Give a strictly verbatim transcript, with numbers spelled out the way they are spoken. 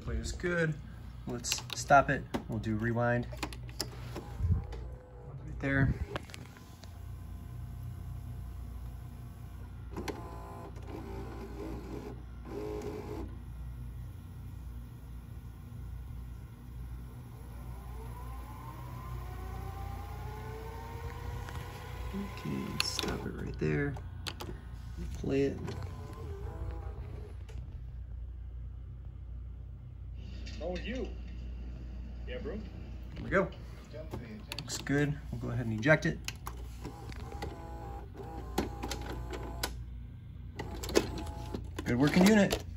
plate is good. Let's stop it. We'll do rewind. Right there. Okay, stop it right there. Play it. Oh, with you. Yeah, bro. Here we go. Looks good. We'll go ahead and eject it. Good working unit.